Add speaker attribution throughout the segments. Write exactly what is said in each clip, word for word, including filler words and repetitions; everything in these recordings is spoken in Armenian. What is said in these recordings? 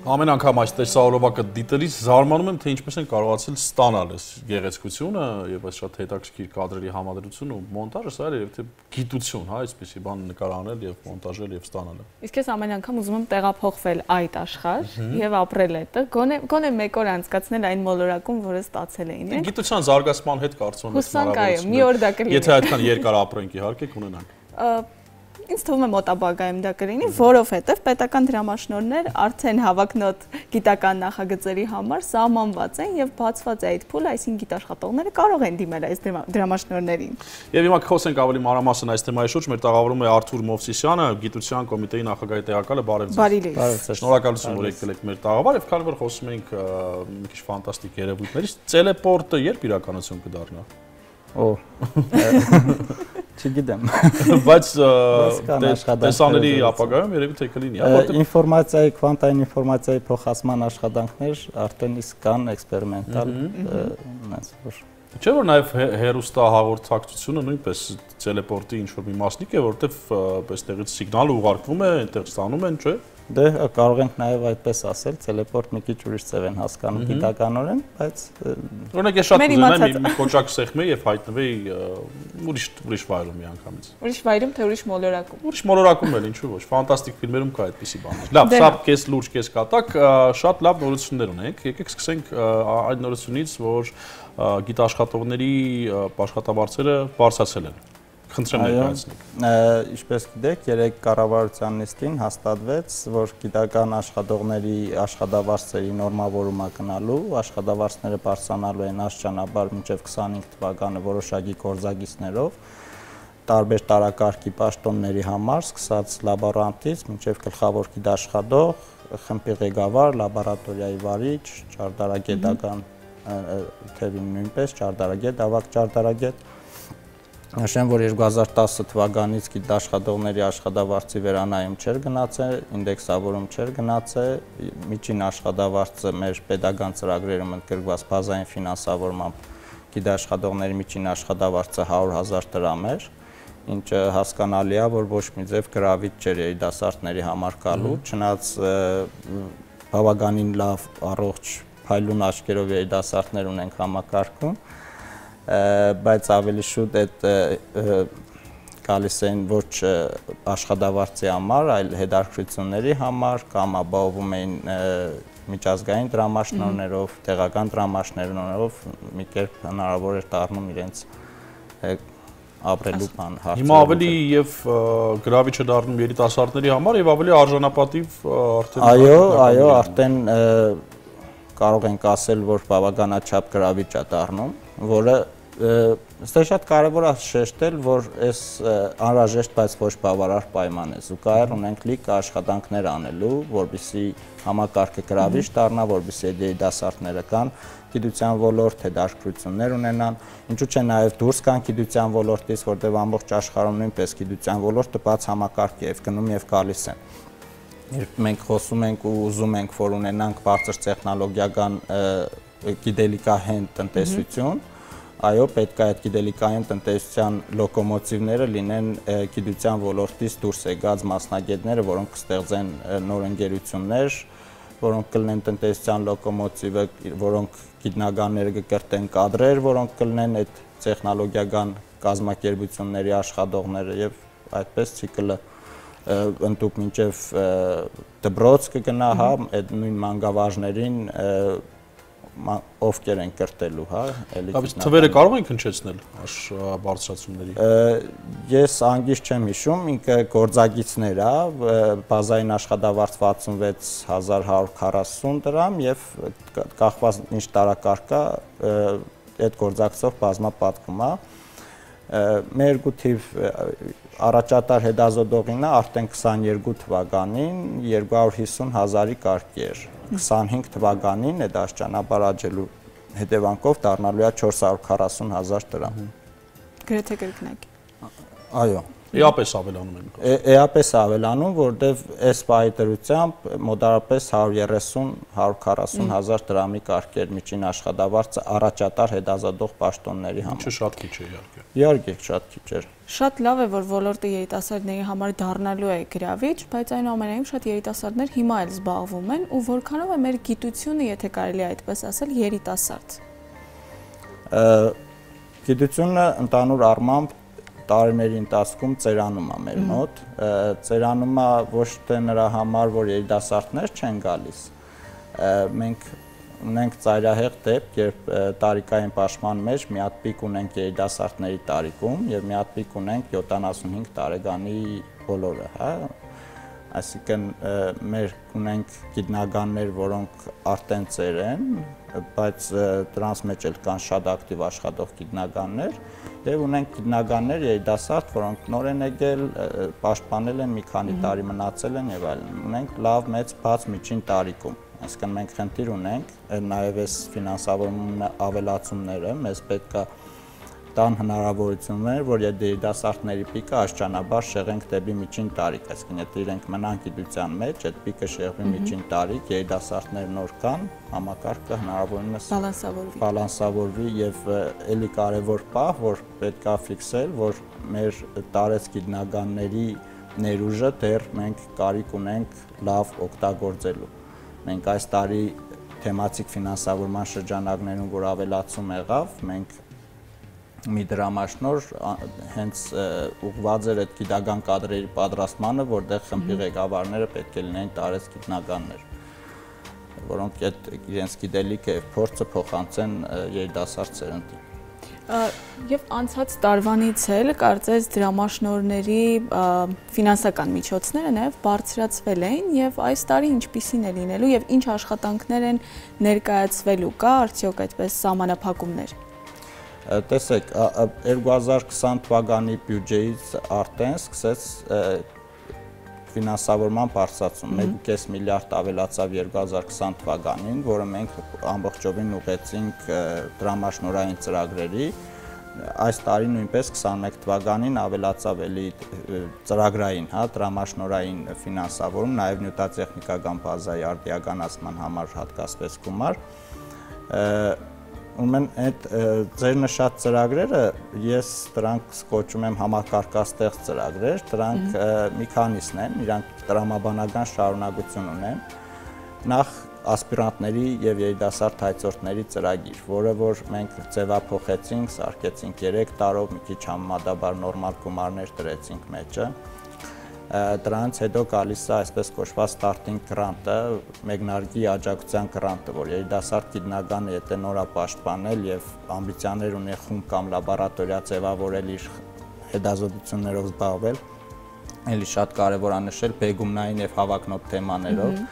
Speaker 1: Ամեն անգամ այս տեսահոլովակը դիտելիս զարմանում եմ, թե ինչպես են կարողացել ստանալ այս գեղեցկությունը եւ այս շատ հետաքրքիր կադրերի համադրությունը ու մոնտաժը, սա էլ եւ թե գիտություն, հա, այսպեսի բան նկարանել եւ մոնտաժել եւ ստանալ։
Speaker 2: Իսկ ես ամեն անգամ ուզում եմ տեղափոխվել այդ աշխարհ եւ ապրել այդտեղ, գոնե գոնե մեկ օր անցկացնել այն մոլորակում, որը ստացել էին։
Speaker 1: Գիտության զարգացման հետ կարծում եմ
Speaker 2: հնարավորություն։ Մի օր դա կլինի։
Speaker 1: Եթե այդքան երկար ապրենք, իհարկե կունենանք։
Speaker 2: Ինձ թվում է մոտաբակայում դա կլինի, որովհետև պետական դրամաշնորհներ արդեն հավակնոտ գիտական նախագծերի համար սահմանված են եւ բացված է այդ փուլը, այսինքն գիտաշխատողները կարող են դիմել այս դրամաշնորհներին։
Speaker 1: Եվ հիմա կխոսենք ավելի մանրամասն այս թեմայի շուրջ, մեր տաղավարում է Արթուր Մովսիսյանը, գիտության կոմիտեի նախագահի տեղակալը, բարև ձեզ։ Շնորհակալություն, որ եկել եք մեր տաղավար եւ քանի որ խոսում ենք մի քիչ ֆանտաստիկ երևույթներից, տելեպորտը երբ իրականություն կդառնա։
Speaker 3: Օ Չգիտեմ,
Speaker 1: բայց տեսանելի ապագայում երևի թե կլինի,
Speaker 3: ինֆորմացիայի, քվանտային ինֆորմացիայի փոխանցման աշխատանքներ արդեն իսկ կան էքսպերիմենտալ,
Speaker 1: չէ՞ որ նաև հեռուստահաղորդակցությունը նույնպես տելեպորտի ինչ-որ մի մասնիկ է, որովհետև այստեղից սիգնալը ուղարկվում է, այնտեղ ստանում են, չէ՞։
Speaker 3: Դե կարող ենք նաև այդպես ասել, տելեպորտ մի քիչ ուրիշ ձև են հասկանում գիտականորեն, բայց
Speaker 1: օրինակ ես շատ կուզենայի մի կոճակ սեղմեի եւ հայտնվեի ուրիշ ուրիշ վայրում միանգամից։
Speaker 2: Ուրիշ վայրում թե ուրիշ մոլորակում։
Speaker 1: Ուրիշ մոլորակում էլ ինչու ոչ, ֆանտաստիկ ֆիլմերում կա այդպիսի բաներ։ Լավ, սա կես լուրջ, կես կատակ, շատ լավ նորություններ ունենք։ Եկեք սկսենք այդ նորությունից, որ գիտաշխատողների աշխատավարձերը բարձրացել են։ Խնդրեմ ներկայացնեք։
Speaker 3: Ինչպես գիտեք, երեք կառավարության նիստին հաստատվեց, որ գիտական աշխատողների աշխատավարձերի նորմավորումը կնալու, աշխատավարձները բարձրանալու են աստիճանաբար մինչև քսանհինգ թվականը որոշակի գործակիցներով, տարբեր տարակարգի պաշտոնների համար, սկսած լաբորանտից մինչև գլխավոր գիտաշխատող, խմբի ղեկավար, լաբորատորիայի վարիչ, ճարտարագիտական թևին նույնպես ճարտարագետ, ավագ ճարտարագետ։ Նշեմ, որ երկու հազար տասը թվականից գիտաշխատողների աշխատավարձի վերանայում չէր գնացել, ինդեքսավորում չէր գնացել, միջին աշխատավարձը մեր պետական ծրագրերում ընդգրկված բազային ֆինանսավորմամբ գիտաշխատողների միջին աշխատավարձը հարյուր հազար դրամ էր, ինչը հասկանալի է, որ ոչ մի ձև գրավիչ չէր երիտասարդների համար գալու, չնայած բավականին լավ առողջ փայլուն աչքերով երիտասարդներ ունենք համակարգում, բայց ավելի շուտ այդ գալիս են ոչ աշխատավարձի համար, այլ հետաքրքրությունների համար, կամ ապահովում էին միջազգային դրամաշնորհներով, տեղական դրամաշնորհներով մի կերպ հնարավոր էր դառնում իրենց ապրելու բան հարցերը։
Speaker 1: Հիմա ավելի եւ գրավիչ է դառնում երիտասարդների համար եւ ավելի արժանապատիվ արդեն։
Speaker 3: Այո, այո, արդեն կարող ենք ասել, որ բավականաչափ գրավիչ է դառնում, որը այստեղ շատ կարևոր է շեշտել, որ այս անհրաժեշտ, բայց ոչ բավարար պայման է։ Զուգահեռ ունենք լիք աշխատանքներ անելու, որպեսզի համակարգը գրավիչ դառնա, որպեսզի երիտասարդները կան գիտության ոլորտ, հետաքրքրություններ ունենան, ինչու՞ չէ նաև դուրս կան գիտության ոլորտից, որտեղ ամբողջ աշխարհում նույնպես գիտության ոլորտը բաց համակարգ է եւ գնում եւ գալիս է։ Երբ մենք խոսում ենք ու ուզում ենք, որ ունենանք բարձր տեխնոլոգիական գիտելիքահեն տնտեսություն, այո, պետք է այդ գիտելիքահեն տնտեսության լոկոմոտիվները լինեն գիտության ոլորտից դուրս եկած մասնագետները, որոնք կստեղծեն նոր ընկերություններ, որոնք կլինեն տնտեսության լոկոմոտիվը, որոնք գիտնականները կկրտեն կադրեր, որոնք կլինեն այդ տեխնոլոգիական կազմակերպությունների աշխատողները եւ այդպես ցիկլը ընդդուք մինչև դպրոց կգնա, հա, այդ նույն մանկավարժներին ովքեր են կրտելու, հա, էլի։
Speaker 1: Բայց թվերը կարող ենք հնչեցնել բարձրացումների։
Speaker 3: Ես անգիշ չեմ հիշում, ինքը գործակիցներ է, բազային աշխատավարձ վաթսունվեց հազար հարյուր քառասուն դրամ եւ կախված ինչ տարակարգ է, այդ գործակցով բազմապատկում է։ Մեր երկու թիվ առաջատար հետազոտողինը արդեն քսաներկու թվականին երկու հարյուր հիսուն հազարի կարգի էր, քսանհինգ թվականին այդ աստիճանաբար աճելու հետևանքով դառնալու է չորս հարյուր քառասուն հազար դրամ։
Speaker 2: Գրեթե կրկնակի։
Speaker 3: Այո,
Speaker 1: Էապես ավելանում են։
Speaker 3: Էապես ավելանում, որտեվ այս պահի դրությամբ մոտարապես հարյուր երեսուն հարյուր քառասուն հազար դրամի կարգեր միջին աշխատավարձը առաջատար հետազոտող պաշտոնների համար։
Speaker 1: Ինչը շատ քիչ է իհարկե։
Speaker 3: Իհարկե շատ քիչ է։
Speaker 2: Շատ լավ է, որ ոլորտը երիտասարդների համար դառնալու է գրավիչ, բայց այնուամենայնիվ շատ երիտասարդներ հիմա էլ զբաղվում են ու որքանով է մեր գիտությունը, եթե կարելի է այդպես ասել, երիտասարդ։
Speaker 3: Գիտությունը ընդհանուր առմամբ տարիների ընթացքում ծերանում է մեր մոտ, ծերանում է ոչ թե նրա համար, որ երիտասարդներ չեն գալիս, մենք ունենք ծայրահեղ դեպք, երբ տարիքային պաշտման մեջ մի հատ պիկ ունենք երիտասարդների տարիքում եւ մի հատ պիկ ունենք յոթանասունհինգ տարեկանի բոլորը, հա, այսինքն մեր ունենք գիտնականներ, որոնք արդեն ծեր են, բայց դրանց մեջ էլ կան շատ ակտիվ աշխատող գիտնականներ եւ ունենք գիտնականներ երիտասարդ, որոնք նոր են եկել, պաշտպանել են, մի քանի տարի մնացել են եւ այլն։ Ունենք լավ մեծ բաց միջին տարիքում, այսինքն մենք խնդիր ունենք նաեւ այս ֆինանսավորման ավելացումները, մեզ պետք է տան հնարավորություններ, որ եթե երիտասարդների պիկը աստիճանաբար շեղենք դեպի միջին տարիք, այսինքն եթե իրենք մնան գիտության մեջ, այդ պիկը շեղվի միջին տարիք, երիտասարդներ նոր կան, համակարգը հնարավորինս
Speaker 2: բալանսավորվի։
Speaker 3: Բալանսավորվի եւ էլի կարեւոր պահ, որ պետք է ֆիքսել, որ մեր տարեց գիտնականների ներուժը դեռ մենք կարիք ունենք լավ օգտագործելու։ Մենք այս տարի թեմատիկ ֆինանսավորման շրջանակներում, որ ավելացում եղավ, մենք մի դրամաշնոր հենց ուղղված էր այդ գիտական կադրերի պատրաստմանը, որտեղ խմբի ղեկավարները պետք է լինեն տարեց գիտնականներ, որոնք այդ իրենց գիտելիքը եւ փորձը փոխանցեն երիտասարդ սերնդին։
Speaker 2: Եվ անցած տարվանից էլ կարծես դրամաշնորհների ֆինանսական միջոցները նաև բարձրացվել են եւ այս տարի ինչպիսին է լինելու եւ ինչ աշխատանքներ են ներկայացվելու, կա արդյոք այդպես սահմանափակումներ։
Speaker 3: Տեսեք, երկու հազար քսան թվականի բյուջեից արդեն սկսեց ֆինանսավորման բարձրացում, մեկ կես միլիարդ ավելացավ երկու հազար քսան թվականին, որը մենք ամբողջովին ուղղեցինք դրամաշնորհային ծրագրերի, այս տարի նույնպես քսանմեկ թվականին ավելացավ էլի ծրագրային, հա, դրամաշնորհային ֆինանսավորում, նաև նյութատեխնիկական բազայի արդիականացման համար հատկացվեց գումար։ Ուրեմն այդ ձեր նշած ծրագրերը, ես դրանք կոչում եմ համակարգաստեղծ ծրագրեր, դրանք մի քանիսն են, իրանք տրամաբանական շարունակություն ունեն։ Նախ ասպիրանտների եւ երիտասարդ հայցորդների ծրագիր, որը որ մենք ձևափոխեցինք, սարքեցինք երեք տարով, մի քիչ համեմատաբար նորմալ գումարներ դրեցինք մեջը։ Դրանից հետո գալիս է այսպես կոչված starting grant-ը, մեկնարկի աջակցության grant-ը, որ երիտասարդ գիտնականը եթե նոր է պաշտպանել եւ ամբիցիաներ ունի խումբ կամ լաբորատորիա ձևավորել իր հետազոտություններով զբաղվել, էլի շատ կարեւոր է նշել բեգումնային եւ հավակնոտ թեմաներով։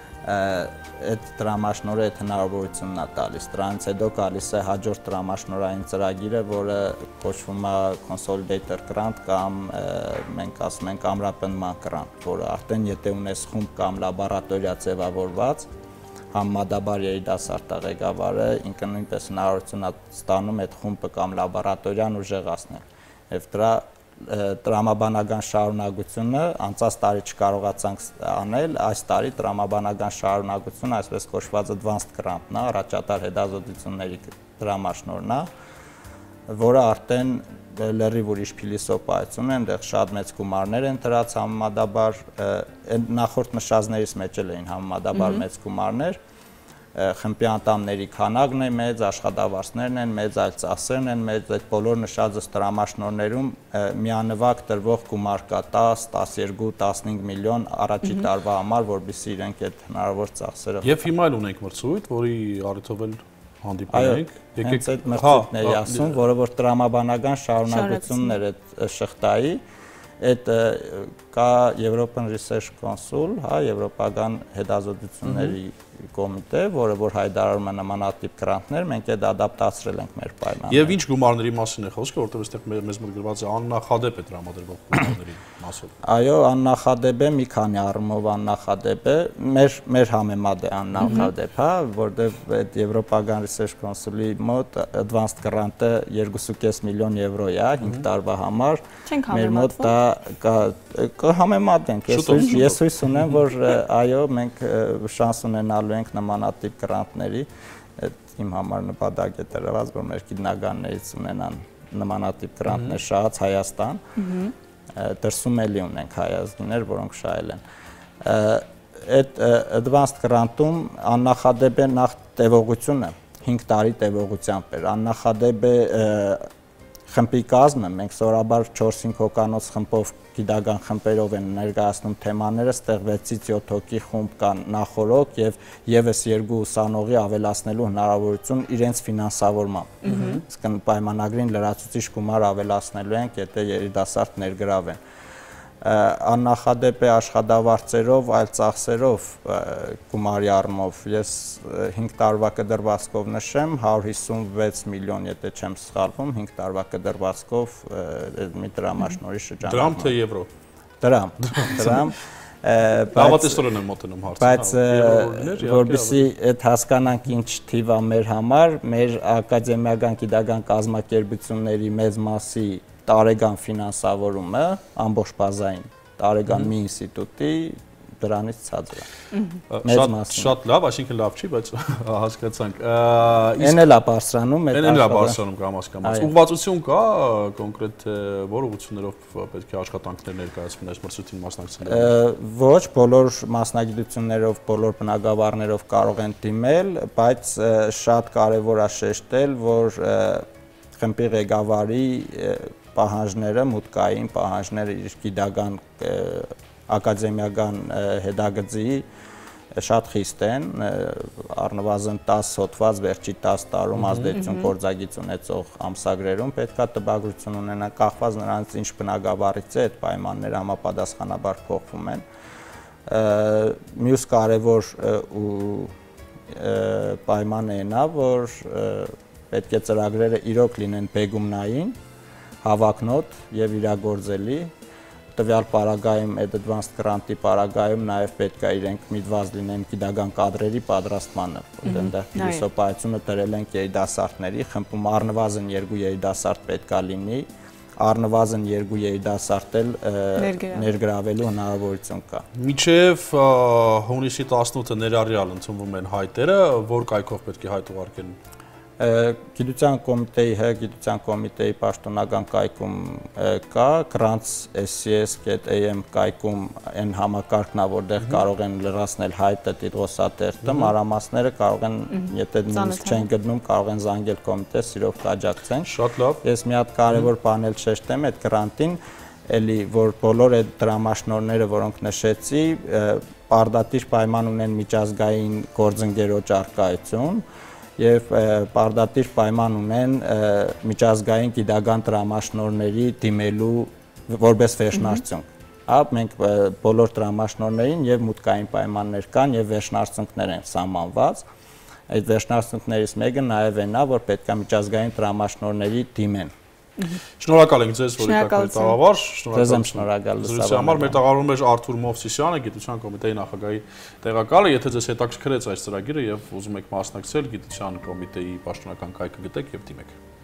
Speaker 3: Այդ դրամաշնորհը այդ հնարավորությունն է տալիս։ Դրանից հետո գալիս է հաջորդ դրամաշնորհային ծրագիրը, որը կոչվում է consolidator grant կամ մենք ասում ենք ամրապնդման grant, որը արդեն եթե ունես խումբ կամ լաբորատորիա ձևավորված, համեմատաբար երիտասարդ ղեկավարը ինքը նույնպես հնարավորություն է ստանում այդ խումբը կամ լաբորատորիան ուժեղացնել։ Եվ դրա տրամաբանական շարունակությունը անցած տարի չկարողացանք անել, այս տարի տրամաբանական շարունակությունը այսպես կոչված advanced grant-ն է, առաջատար հետազոտությունների դրամաշնորհն է, որը արդեն լրիվ ուրիշ փիլիսոփայություն է, այնտեղ շատ մեծ գումարներ են դրած համեմատաբար, նախորդ նշածներից մեջ էլ էին համեմատաբար մեծ գումարներ, խմբի անդամների քանակն է մեծ, աշխատավարձներն են մեծ, այլ ծախսերն են մեծ, այդ բոլոր նշածս դրամաշնորհներում միանվագ տրվող գումար կա դես, տասներկու, տասնհինգ միլիոն առաջի տարվա համար, որովհետեւ իրենք այդ հնարավոր ծախսերը։
Speaker 1: Եվ հիմա էլ ունենք մրցույթ, որի առիթով էլ հանդիպել ենք։
Speaker 3: Եկեք այդ մրցույթն էի ասում, որը որ տրամաբանական շարունակությունն էր այդ շղթայի, այդ կա European Research Council, հա, եվրոպական հետազոտությունների կոմիտե, որը որ հայտարարում է նմանատիպ գրանտներ, մենք այդ ադապտացրել ենք մեր պայմանները։
Speaker 1: Եվ ինչ գումարների մասին է խոսքը, որտեղ այստեղ մեզ մոտ գրված է աննախադեպ է տրամադրվող գումարների ասել։
Speaker 3: Այո, աննախադեպ է, մի քանի առումով աննախադեպ է, մեր մեր համեմատ է աննախադեպ, հա, որտեղ այդ Եվրոպական Research Council-ի մոտ advanced grant-ը երկու կoma պենս միլիոն եվրո է, հինգ տարվա համար։ Մեր մոտ դա համեմատենք, ես հույս ունեմ, որ այո, մենք շանս ունենալու ենք նմանատիպ գրանտների, իմ համար նպատակ է տրված, որ մեր գիտնականներից ունենան նմանատիպ գրանտներ շահած Հայաստան, դրսում էլի ունենք հայազգիներ, որոնք շահել են։ Այդ advanced grant-ում աննախադեպ է նախ տևողությունը, հինգ տարի տևողությամբ էր, աննախադեպ է խմբի կազմը, մենք սովորաբար չորս-հինգ հոգանոց խմբով գիտական խմբերով են ներկայացնում թեմաները, ստեղ վեցից յոթ հոգի խումբ կան նախորոք եւ եւս երկու ուսանողի ավելացնելու հնարավորություն իրենց ֆինանսավորմամբ։ Իսկ պայմանագրին լրացուցիչ գումար ավելացնելու ենք, եթե երիտասարդ ներգրավեն։ Աննախադեպ է աշխատավարձերով, այլ ծախսերով գումարի առումով։ Ես հինգ տարվա կդրվածքով նշեմ, հարյուր հիսունվեց միլիոն, եթե չեմ սխալվում, հինգ տարվա կդրվածքով մի դրամաշնորհի շրջանում։
Speaker 1: Դրամ թե եվրո։
Speaker 3: Դրամ, դրամ։
Speaker 1: Լավատեսորեն եմ մոտենում հարցը։
Speaker 3: Բայց որպեսզի այդ հասկանանք ինչ թիվ է մեր համար, մեր ակադեմիական գիտական կազմակերպությունների մեծ մասի տարեկան ֆինանսավորումը ամբողջ բազային տարեկան մի ինստիտուտի դրանից ցածր է։
Speaker 1: Շատ լավ, այսինքն լավ չի, բայց հասկացանք։
Speaker 3: Էն էլ է բարձրանում,
Speaker 1: էն էլ է բարձրանում կամաց-կամաց։ Ուղղվածություն կա կոնկրետ որ ուղղություններով պետք է աշխատանքներ ներկայացվեն այս մրցույթին մասնակցելը։
Speaker 3: Ոչ, բոլոր մասնագիտություններով, բոլոր բնագավառներով կարող են դիմել, բայց շատ կարևոր է շեշտել, որ խմբի ղեկավարի պահանջները, մուտքային պահանջները իր գիտական ակադեմիական հետագծի շատ խիստ են, առնվազն տասը հոդված վերջի տասը տարում ազդեցություն գործագիծ ունեցող ամսագրերում պետք է տպագրություն ունենա, կախված նրանից ինչ բնագավառից է, այդ պայմանները համապատասխանաբար փոխվում են։ Մյուս կարևոր պայմանը այն է, որ պետք է ծրագրերը իրոք լինեն բեգումնային, հավակնոտ եւ իրագործելի, տվյալ պարագայում այդ advanced grant-ի պարագայում նաեւ պետք է իրենք միտված լինեն գիտական կադրերի պատրաստմանը, որտեղ այնտեղ փիլիսոփայությունը դրել են երիտասարդների, խմբում առնվազն երկու երիտասարդ պետք է լինի, առնվազն երկու երիտասարդ էլ ներգրավելու հնարավորություն կա։
Speaker 1: Մինչև հունիսի տասնութը ներառյալ ընդունվում են հայտերը, որ կայքով պետք է հայտ ուղարկեն։
Speaker 3: Գիտության կոմիտեի հ գիտության կոմիտեի պաշտոնական կայքում կա grants S C S dot A M կայքում այն համակարգն է, որտեղ կարող են լրացնել հայտը, տիտղոսատերտը, մանրամասները կարող են, եթե նույնիսկ չեն գտնում, կարող են զանգել կոմիտե, սիրով կաջակցեն։
Speaker 1: Շատ լավ։
Speaker 3: Ես մի հատ կարևոր բան էլ շեշտեմ այդ grant-ին, էլի որ բոլոր այդ դրամաշնորհները, որոնք նշեցի, պարդատիր պայման ունեն միջազգային գործընկերոջ առկայություն եւ պարդատիր պայման ունեն միջազգային գիտական դրամաշնորհների դիմելու որպես վերջնարդյունք։ Հա, մենք բոլոր դրամաշնորհներին եւ մուտքային պայմաններ կան եւ վերջնարդյունքներ են սահմանված։ Այդ վերջնարդյունքներից մեկը նաեւ այն է, որ պետք է միջազգային դրամաշնորհների դիմեն։
Speaker 1: Շնորհակալ ենք ձեզ, որ եկաք մեր տաղավար։
Speaker 3: Շնորհակալ
Speaker 1: լսավարին համար մեր տաղավարում էր Արթուր Մովսիսյանը, գիտության կոմիտեի նախագահի տեղակալը, եթե ձեզ հետաքրքրեց այս ծրագիրը եւ ուզում եք մասնակցել, գիտության կոմիտեի պաշտոնական կայքը գտեք եւ դիմեք։